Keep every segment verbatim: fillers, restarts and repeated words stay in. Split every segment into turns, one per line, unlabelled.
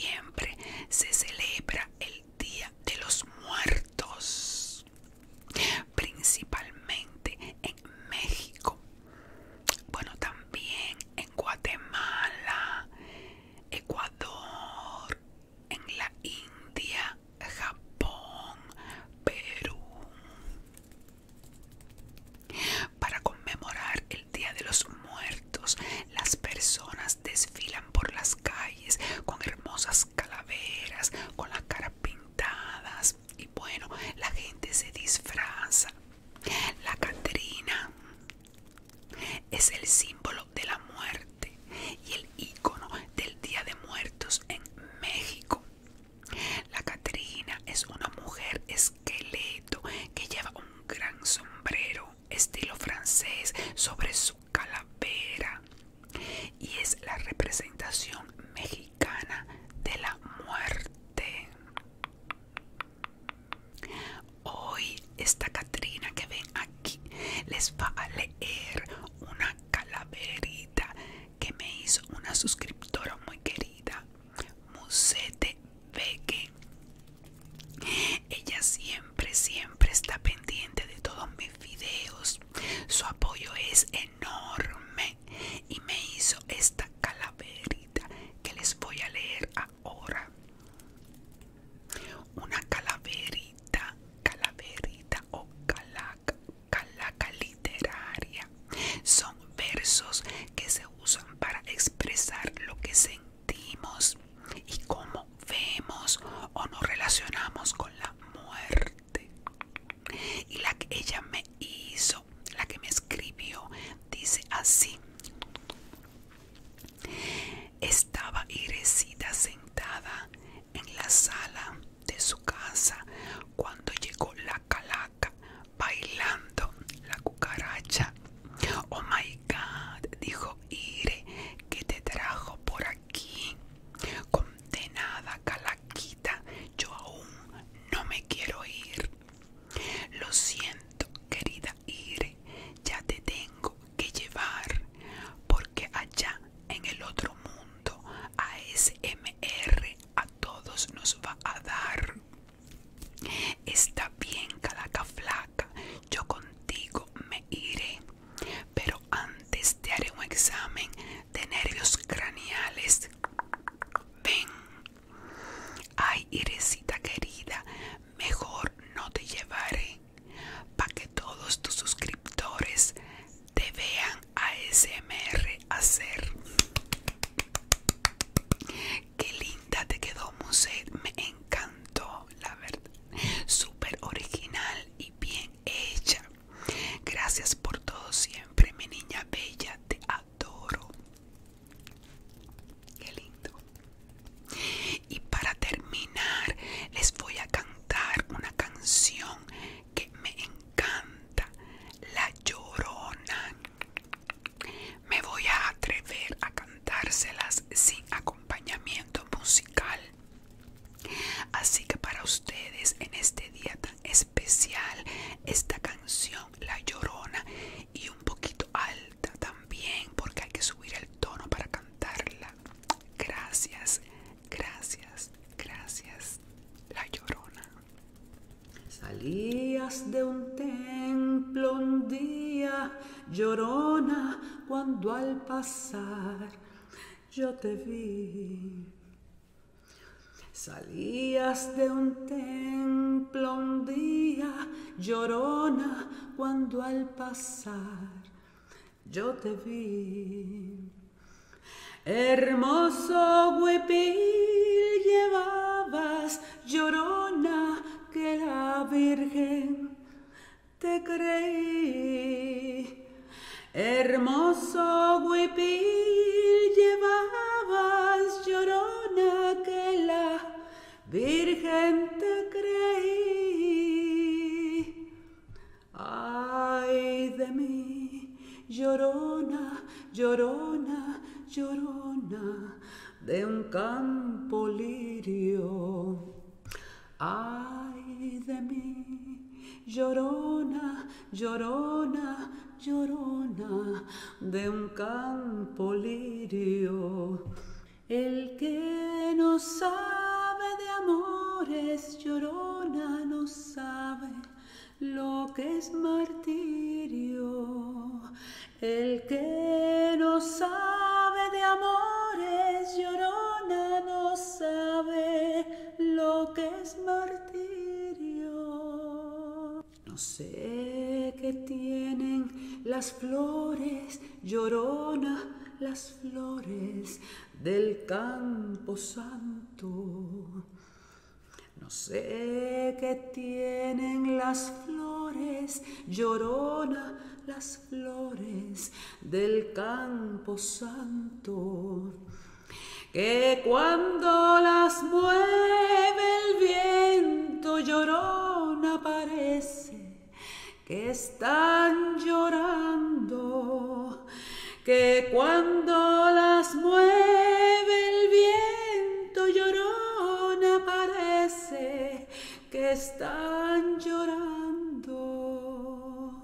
diciembre se celebra el Día de los Muertos, principalmente en México, bueno, también en Guatemala, Ecuador, en la India, Japón, Perú. Para conmemorar el Día de los Muertos, las personas desfilan por las calles con hermosas calaveras, con las caras pintadas, y bueno, la gente se disfraza. La Catrina es el símbolo de la muerte y el ícono del Día de Muertos en México. La Catrina es una mujer esqueleto que lleva un gran sombrero estilo francés sobre su calavera y es la representación mexicana de la muerte. Hoy esta Catrina que ven aquí les va a leer una calaverita que me hizo una suscriptora muy querida, Musete Beque. Ella siempre, siempre está pendiente de todos mis videos. Su apoyo es enorme y me hizo esta calaverita que les voy a leer ahora. Una calaverita, calaverita o calaca, calaca literaria. Son versos que se usan para expresar lo que sentimos y cómo vemos o nos relacionamos con la muerte. Y la que ella me hizo, la que me escribió, dice así: estaba Iresita sentada en la sala de su casa cuando llegó la calaca bailando la cucaracha. Oh my God, dijo Ire, ¿qué te trajo por aquí? Condenada calaquita, yo aún no me quiero ir. Lo siento, querida Ire, ya te tengo que llevar, porque allá en el otro mundo A S M R a todos nos va a dar. Está bien, calaca flaca, yo contigo me iré, pero antes te haré un examen de nervios craneales. Ven. Ay, Iresita querida, mejor no te llevaré, para que todos tus suscriptores te vean A S M R hacer. Qué linda te quedó, Muset, me encantó, la verdad. Súper original y bien hecha. Gracias por todo siempre, mi niña bella, te adoro. Qué lindo. Y para terminar, les voy a cantar una canción que me encanta, La Llorona. Me voy a atrever a cantárselas sin acompañamiento musical. Así que para ustedes en este día tan especial, esta canción La Llorona, y un poquito alta también porque hay que subir el tono para cantarla. Gracias, gracias, gracias. La Llorona.
Salías de un templo un día, llorona, cuando al pasar yo te vi. Salías de un templo un día, llorona, cuando al pasar yo te vi. Hermoso huipil llevabas, llorona, que la Virgen te creí. Hermoso huipil llevabas, llorona, que la Virgen te creí. Ay de mí, llorona, llorona, llorona, de un campo lirio. Ay de mí, llorona, llorona, llorona, de un campo lirio. El que no no sabe de amores, llorona, no sabe lo que es martirio. El que no sabe de amores, llorona, no sabe lo que es martirio. No sé qué tienen las flores, llorona, las flores del campo santo. No sé qué tienen las flores, llorona, las flores del campo santo, que cuando las mueve el viento, llorona, parece que están llorando, que cuando las mueve el viento, llorona, parece que están llorando.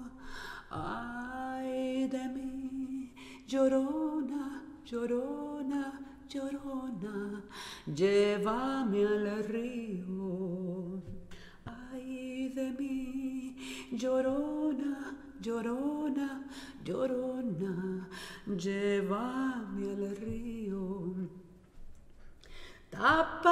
Ay de mí, llorona, llorona, llorona, llévame al río. Ay de mí, llorona, llorona, llorona, llévame al río. Tapa